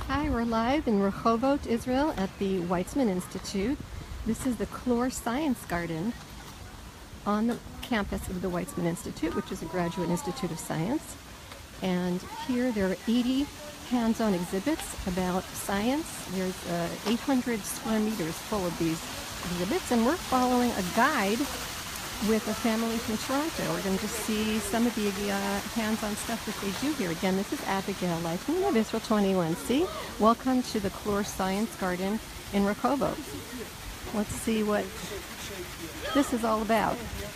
Hi, we're live in Rehovot, Israel at the Weizmann Institute. This is the Chlor Science Garden on the campus of the Weizmann Institute, which is a graduate institute of science. And here there are 80 hands-on exhibits about science. There's 800 square meters full of these exhibits, and we're following a guide with a family from Toronto. We're going to just see some of the hands-on stuff that they do here. Again, this is Abigail Leifman of Israel 21C. Welcome to the Chlor Science Garden in Rehovot. Let's see what this is all about.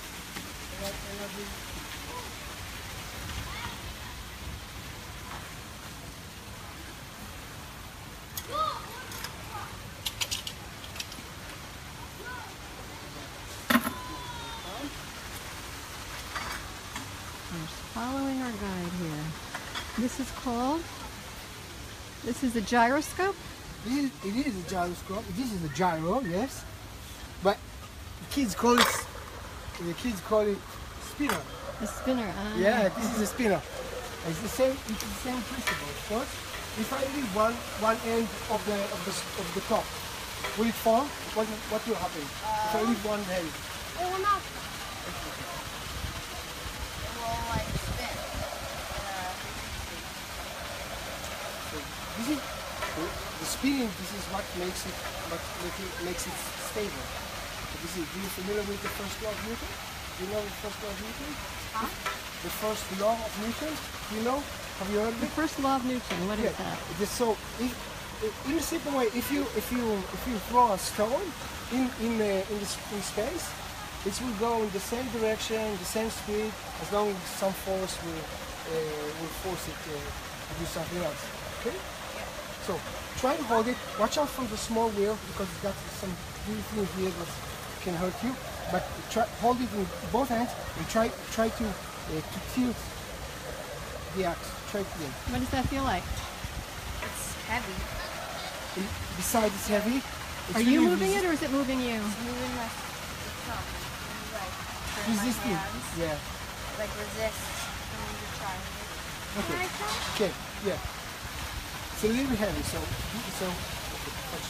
Following our guide here. This is a gyroscope? It is a gyroscope. This is a gyro, yes. But the kids call it spinner. A spinner, Yeah, this is a spinner. It's the same principle, of course. If I leave one end of the top, will it fall? What will happen? If I leave one end? It will not. It will like spin. This is the spinning. This is what makes it stable. Do you familiar with the first law of Newton? Do you know the first law of Newton? Huh? The first law of Newton. Do you know? Have you heard of The it? first law of Newton, what is that? It is so. In a simple way, if you throw a stone in space, it will go in the same direction, the same speed, as long as some force will force it to do something else. Okay? So try to hold it. Watch out from the small wheel because it's got some little thing here that can hurt you. But hold it in both hands and try to tilt the axe. Try to tilt. What does that feel like? It's heavy. Besides it's heavy. It's Are you really moving it or is it moving you? It's moving like itself. You like turn resisting. my hands. Yeah. Like resist when you try. Okay. Like that? Okay. Yeah. It's a little bit heavy, so okay, watch.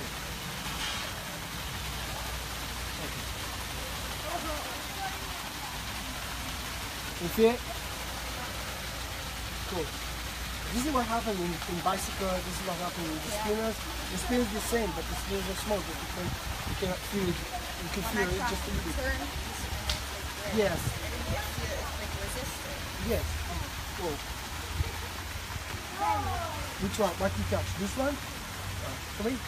You feel it? Cool. This is what happens in bicycle. This is what happens in the spinners. The spinners the same, but the spinners are small. But you cannot feel it. You can feel it just a little bit. Turn, the spin is like this. Yes. And you feel it, it's like resisting. Yes. Cool. Which one? What you touch? This one? Come in.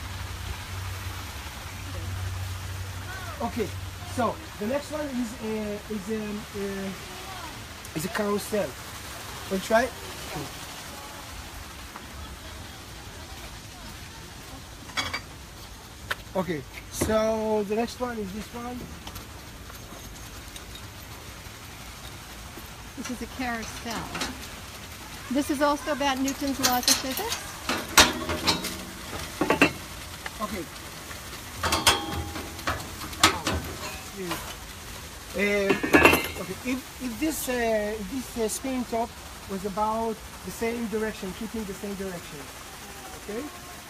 Okay. So the next one is a carousel. Want to try it? Okay. So the next one is this one. This is a carousel. This is also about Newton's laws of physics? Okay. Okay. If this spinning top was about the same direction, keeping the same direction, okay.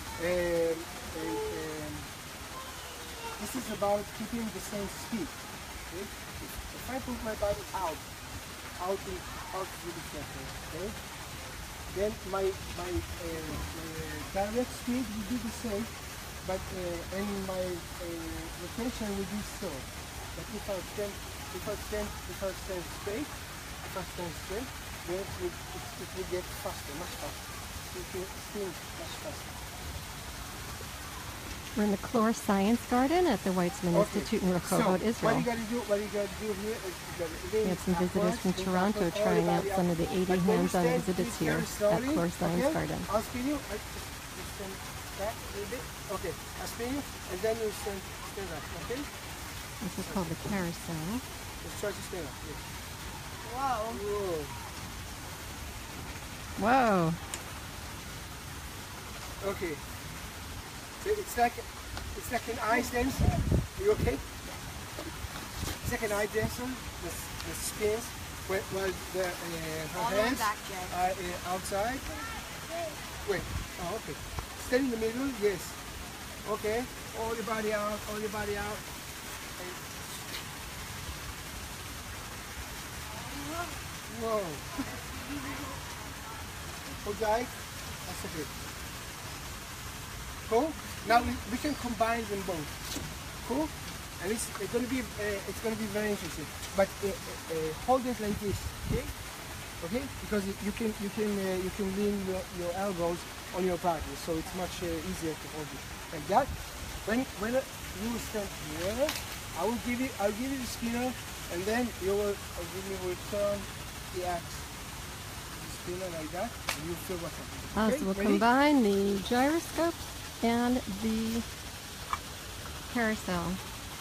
This is about keeping the same speed. Okay? If I put my body out to the center, okay, then my direct speed will be the same, but and my rotation will be slow. But if I stand straight, then it will get faster, much faster. It will spin much faster. We're in the Chlor Science Garden at the Weizmann Institute in Rehovot, Israel. What you gotta do here is We have some visitors from Toronto trying out some of the 80 hands-on exhibits here at Chlor Science Garden. I'll spin you. You stand back a little bit. Okay. I'll spin you, and then you stand back. Okay. This is called the carousel. Let's try to stand up. Yeah. Whoa. Whoa. Okay. So it's like an ice dancer. Are you okay? It's like an ice dancer. The spins while her hands are outside. Wait. Oh, okay. Stand in the middle. Yes. Okay. All your body out. All your body out. And whoa. Okay. That's okay. Cool. Now we can combine them both. Cool. And it's gonna be very interesting. But hold it like this, okay? Okay? Because you can lean your elbows on your partner, so it's much easier to hold it like that. When you stand here, I'll give you the spinner, and then you will return the axe to the spinner like that, and you'll feel what happens. Okay? So we'll Ready? combine the gyroscope and the carousel.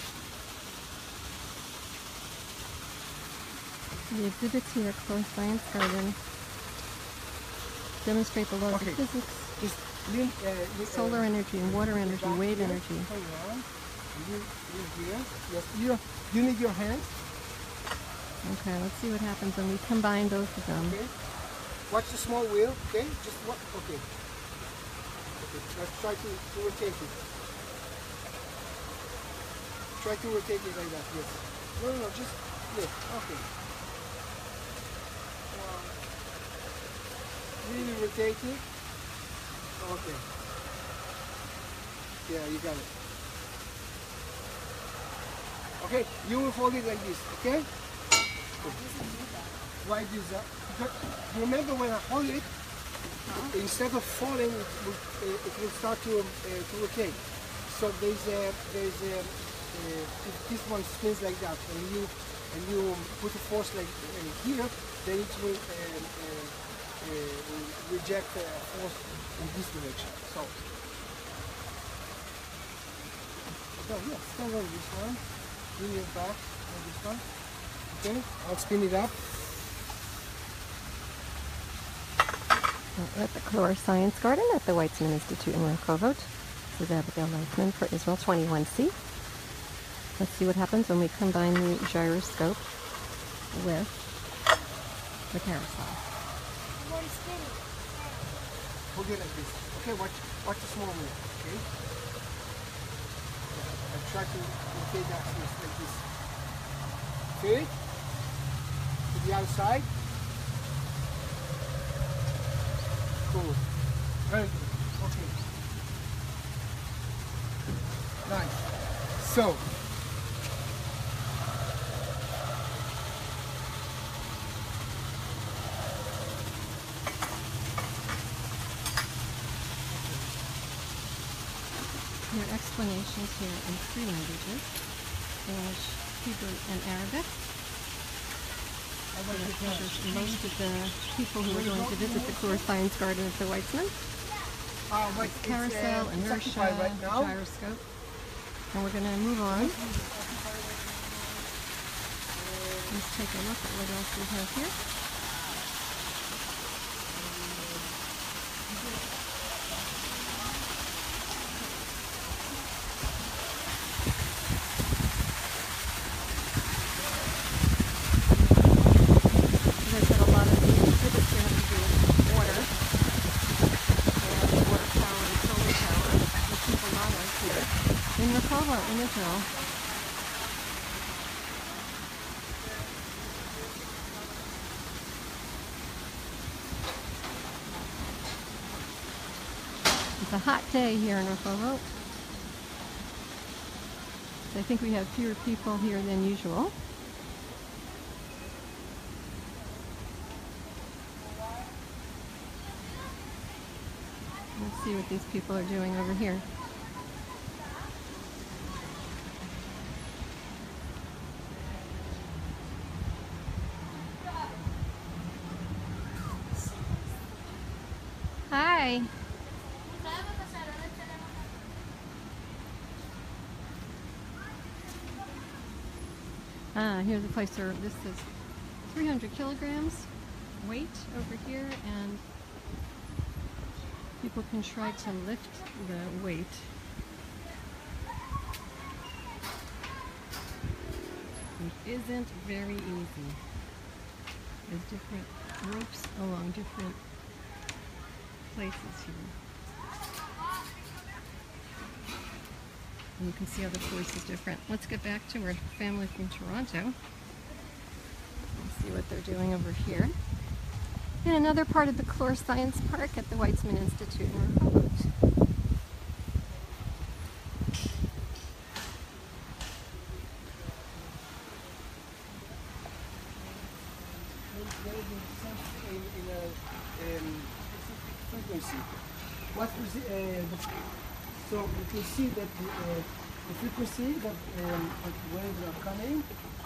The exhibits here at Clore Science Garden demonstrate the laws Okay. of physics, Just lean, solar energy and water energy, back wave here, energy. turn around, and you here. Yes, you need your hands. Okay, let's see what happens when we combine both of them. Okay. Watch the small wheel. Okay. Just what? Okay. Okay. Let's try to rotate it. Try to rotate it like that. Yes. No. Just lift. Okay. Really rotate it. Okay. Yeah, you got it. Okay, you will hold it like this, okay? Why do that? Because remember when I hold it, instead of falling, it will start to rotate. So there's if this one spins like that, and you put a force like here, then it will reject force in this direction. So yeah, stand on this one, lean your back on this one. Okay, I'll spin it up. We're at the Clore Science Garden at the Weizmann Institute in Rehovot. This is Abigail Leithman for Israel 21C. Let's see what happens when we combine the gyroscope with the carousel. Hold it like this. Okay, watch the small wheel. Okay. I try to rotate that like this. Okay. To the outside. Cool. Very good. Okay. Nice. So. There are explanations here in three languages: English, Hebrew, and Arabic. Most of the people who are going to visit the Clore Science Garden at the Weizmann. But Carousel, it's inertia, occupied right now. gyroscope. And we're going to move on. Let's take a look at what else we have here. As I said, a lot of the exhibits here have to do with water. And water power and solar power, which is a lot of here in Rehovot, in Israel. It's a hot day here in Rehovot. So I think we have fewer people here than usual. Let's see what these people are doing over here. Hi. Here's a place where this is 300 kilograms weight over here, and people can try to lift the weight. It isn't very easy. There's different ropes along different places here. And you can see how the course is different. Let's get back to our family from Toronto and see what they're doing over here. In another part of the Clore Science Park at the Weitzman Institute in Rehoboth. Frequency. So you can see that the frequency that waves are coming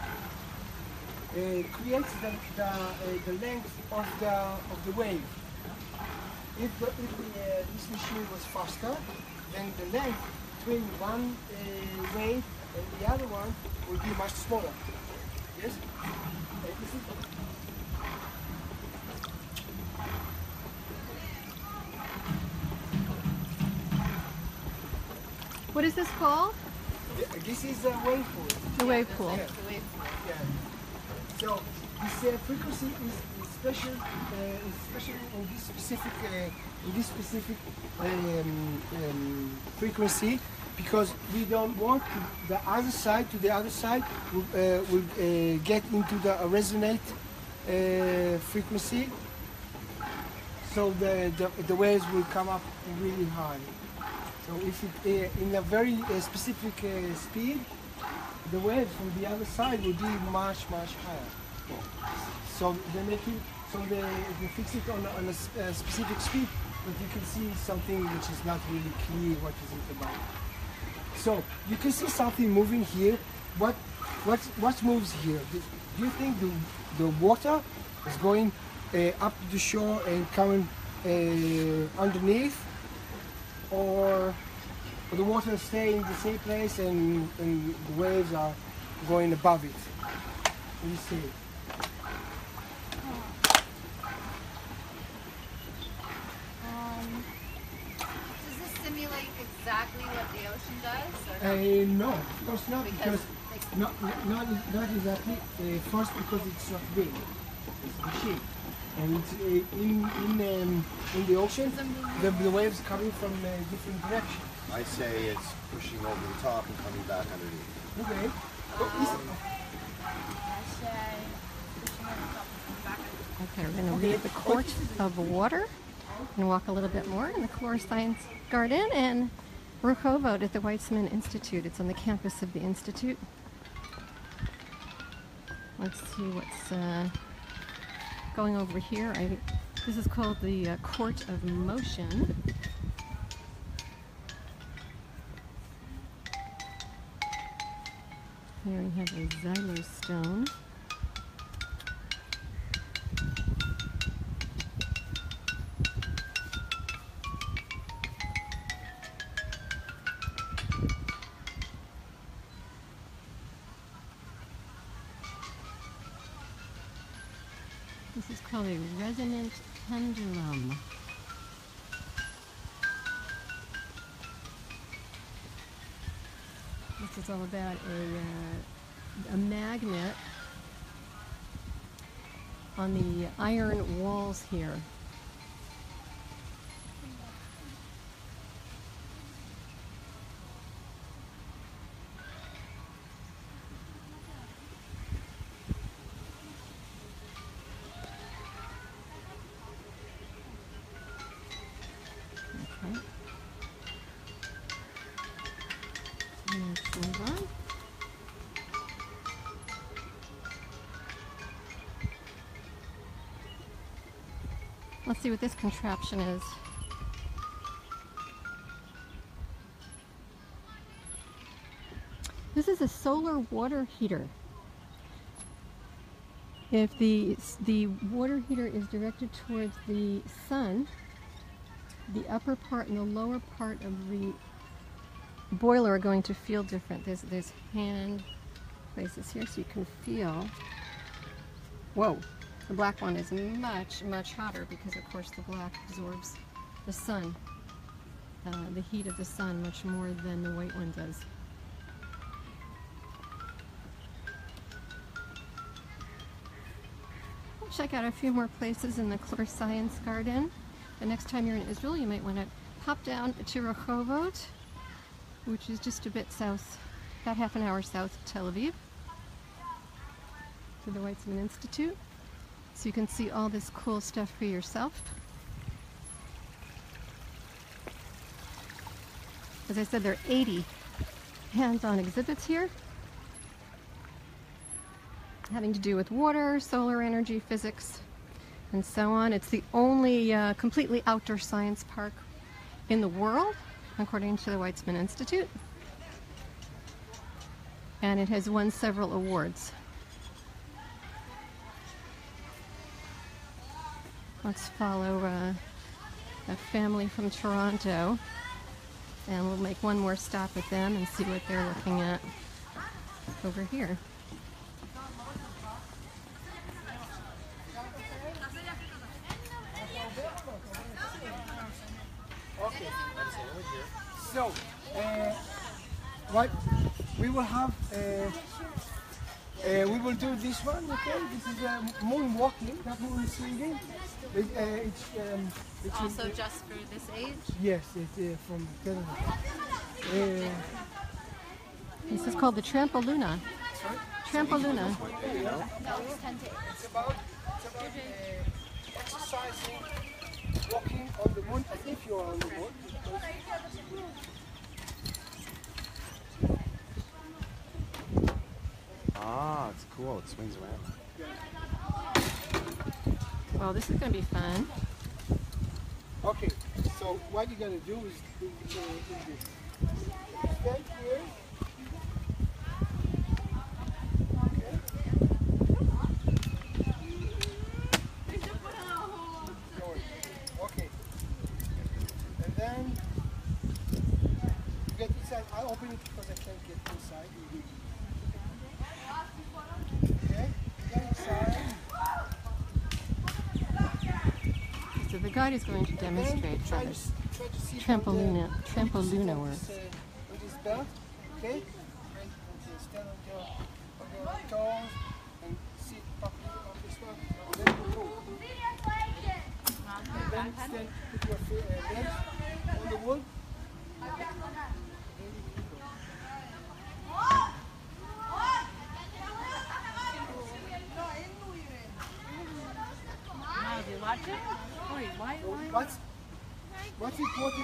creates the length of the wave. If this machine was faster, then the length between one wave and the other one would be much smaller. Yes. This is What is this called? This is a wave pool. The wave pool. Yeah. Yeah. So this frequency is special, especially in this specific frequency, because we don't want the other side will get into the resonate frequency. So the waves will come up really high. So if it in a very specific speed, the waves from the other side will be much higher. So they make it, so they fix it on a specific speed, but you can see something which is not really clear what is it about. So you can see something moving here. What moves here? Do you think the water is going up the shore and coming underneath, or the water is staying in the same place and the waves are going above it? What do you see? Does this simulate exactly what the ocean does? Or no? No, of course not, because not exactly. First, because it's not big, it's a machine, and it's, in the ocean, the waves coming from different directions. I say it's pushing over the top and coming back underneath. Okay. Okay, we're going to leave the court of water and walk a little bit more in the Clore Science Garden and Rehoboth at the Weitzman Institute. It's on the campus of the Institute. Let's see what's going over here. This is called the Court of Motion. Here we have a xylostone. This is called a resonant pendulum. This is all about a magnet on the iron walls here. Okay. Let's move on. Let's see what this contraption is. This is a solar water heater. If the water heater is directed towards the sun, the upper part and the lower part of the boiler are going to feel different. There's hand places here so you can feel. Whoa, the black one is much hotter because of course the black absorbs the sun, the heat of the sun much more than the white one does. We'll check out a few more places in the Clore Science Garden. the next time you're in Israel, you might want to pop down to Rehovot, which is just a bit south, about half an hour south of Tel Aviv, to the Weizmann Institute, so you can see all this cool stuff for yourself. As I said, there are 80 hands-on exhibits here, having to do with water, solar energy, physics, and so on. It's the only completely outdoor science park in the world, according to the Weizmann Institute, and it has won several awards. Let's follow a family from Toronto, and we'll make one more stop with them and see what they're looking at over here. Okay. So, what we will have, we will do this one. Okay, this is moon walking. That moon is swinging. It's Also just for this age? yes, it's from Canada. This is called the Trampoluna. Trampoluna. It's about exercising, walking on the moon as if you're on the moon. Ah, it's cool. It swings around. Well, this is going to be fun. Okay, so what you're gonna do is this. Stand here. Okay. And then you get inside. I'll open it because I can't get inside. Okay, get inside. So the guide is going to demonstrate how this Trampoluna works. With this belt, okay? And stand on your toes and sit properly on this one. And then you move. And then stand, put your legs on the wood. What's important?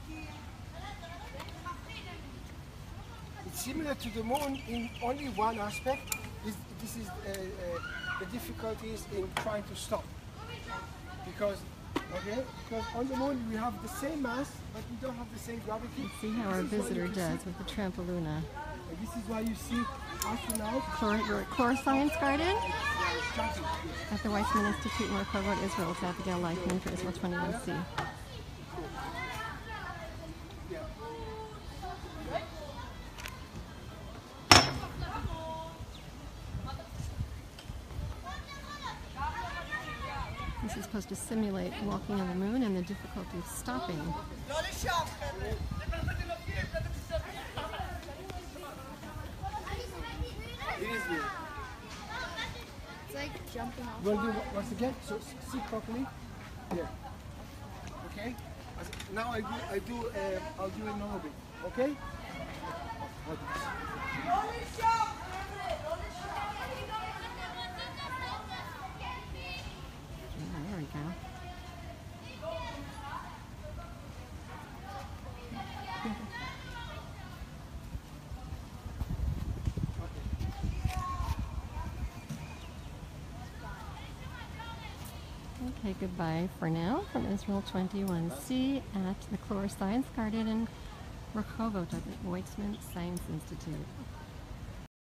It's similar to the moon in only one aspect. This is the difficulties in trying to stop. Because on the moon we have the same mass, but we don't have the same gravity. Let's see how our visitor does with the Trampoluna. And this is why you see astronauts. We're at Core Science Garden Jumping. at the Weizmann Institute in Rehovot, Israel. It's Abigail Leichman for Israel 21C. This is supposed to simulate walking on the moon and the difficulty of stopping. It is here. It's like jumping off. We'll do once again. So sit properly. Here. Okay. Now I'll do a normal bit. Okay. Like this. There we go. Okay, goodbye for now from Israel 21C at the Clore Science Garden in Rehovot at the Weizmann Science Institute.